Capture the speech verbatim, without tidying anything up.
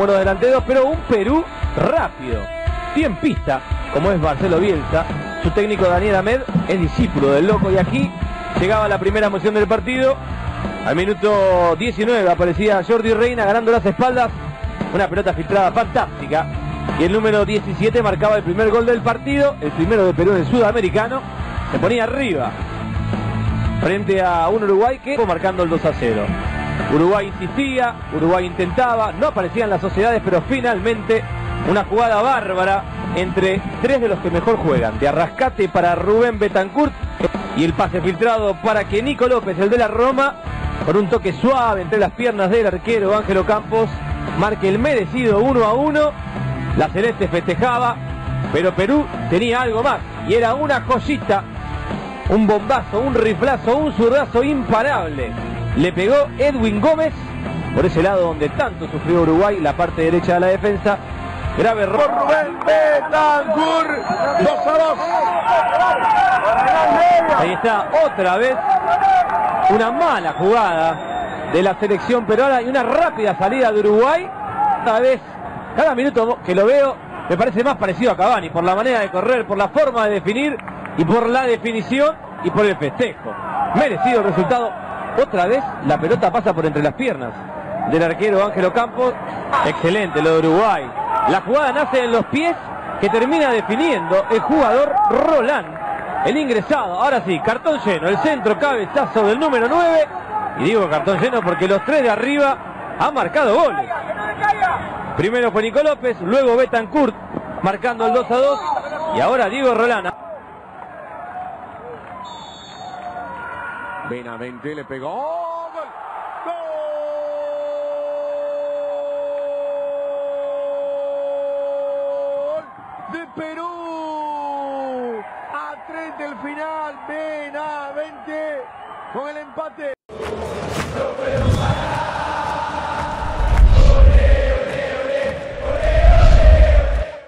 Buenos delanteros, pero un Perú rápido, tiempista, como es Marcelo Bielsa. Su técnico Daniel Ahmed es discípulo del Loco, y aquí llegaba la primera emoción del partido. Al minuto diecinueve aparecía Jordi Reina ganando las espaldas, una pelota filtrada fantástica, y el número diecisiete marcaba el primer gol del partido, el primero de Perú en el sudamericano. Se ponía arriba frente a un Uruguay que fue marcando el dos a cero. Uruguay insistía, Uruguay intentaba, no aparecían las sociedades, pero finalmente una jugada bárbara entre tres de los que mejor juegan, de Arrascate para Rubén Betancourt, y el pase filtrado para que Nico López, el de la Roma, con un toque suave entre las piernas del arquero Ángelo Campos, marque el merecido uno a uno. La Celeste festejaba, pero Perú tenía algo más, y era una joyita, un bombazo, un riflazo, un zurdazo imparable. Le pegó Edwin Gómez por ese lado donde tanto sufrió Uruguay, la parte derecha de la defensa. Grave error. Rubén Betancourt, dos a dos. Ahí está otra vez una mala jugada de la selección peruana y una rápida salida de Uruguay. Cada vez, cada minuto que lo veo, me parece más parecido a Cavani, por la manera de correr, por la forma de definir y por la definición y por el festejo. Merecido el resultado. Otra vez la pelota pasa por entre las piernas del arquero Ángelo Campos. Excelente lo de Uruguay. La jugada nace en los pies, que termina definiendo el jugador Rolán, el ingresado. Ahora sí, cartón lleno, el centro cabezazo del número nueve. Y digo cartón lleno porque los tres de arriba han marcado goles. Primero fue Nico López, luego Betancourt marcando el dos a dos, y ahora Diego Rolán. Benavente le pegó. ¡Oh, gol! ¡Gol de Perú! A tres del final, Benavente con el empate.